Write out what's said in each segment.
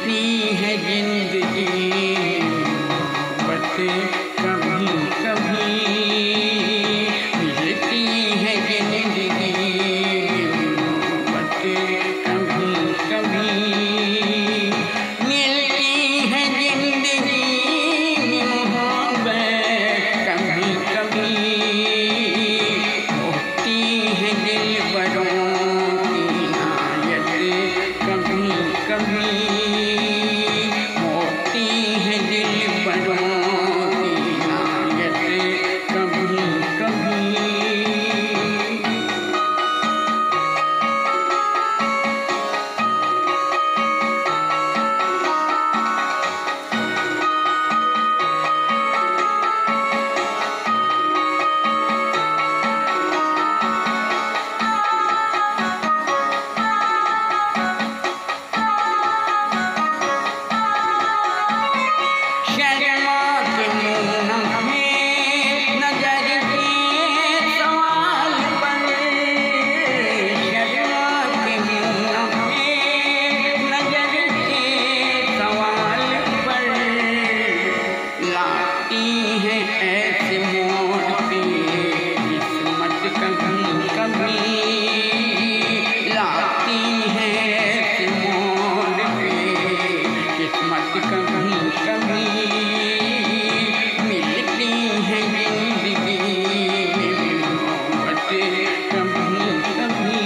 मिलती है जिंदगी बस कभी कभी, मिलती है जिंदगी बस कभी कभी, मिलती है जिंदगी मोहब्बत कभी कभी, होती है दिलबरों की नायत कभी कभी, होती है दिलबरों की नायत कभी कभी। ऐसे मोड़ पे किस्मत कभी कभी, लाती है ऐसे मोड़ पे किस्मत कभी कभी, मिलती है जिंदगी मोहब्बत कभी कभी।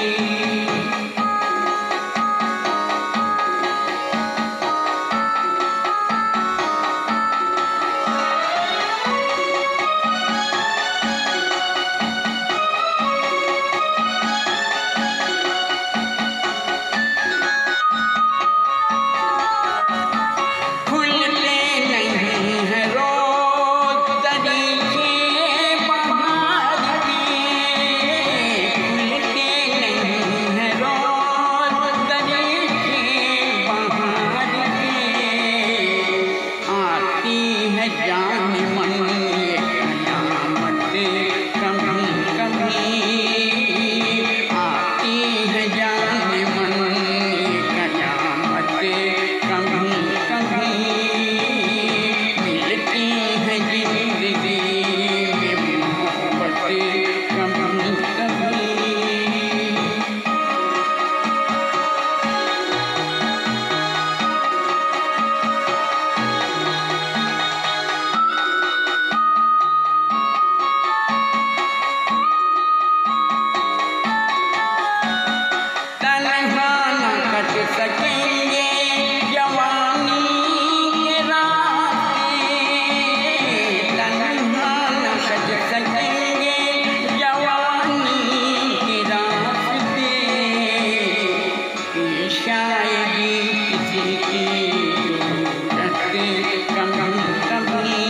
जान मन ये कयामत कभी कभी, आती है जान मन ये कयामत कभी कभी, मिलती है जिंदगी में मोहब्बत कभी कभी। सकेंगे जवानी के रास्ते, तन्हा न सज सकेंगे जवानी के रास्ते, शायरी किसी की रखते कभी कभी,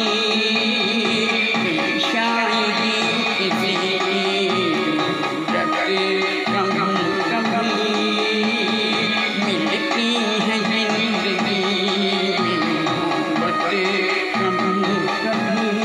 शायरी किसी की रखते कभी कभी, मिलती है जिंदगी मोहब्बत कभी कभी।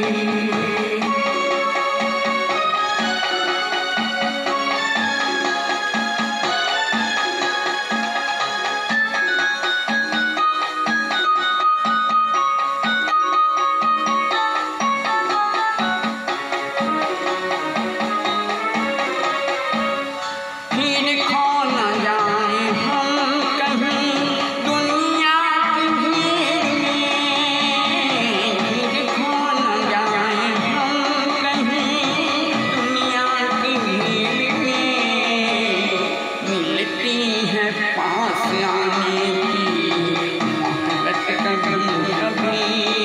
पास आने की मोहब्बत कभी कभी,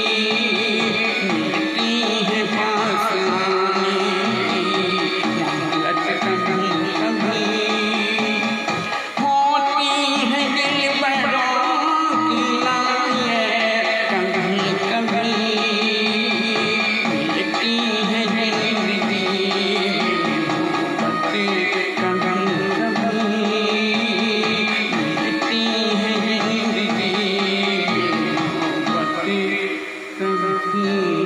मिलती है पास आने की मोहब्बत कभी कभी, होती है दिलबरों की नायत कभी कभी, मिलती है जिंदगी मोहब्बत कभी कभी, कभी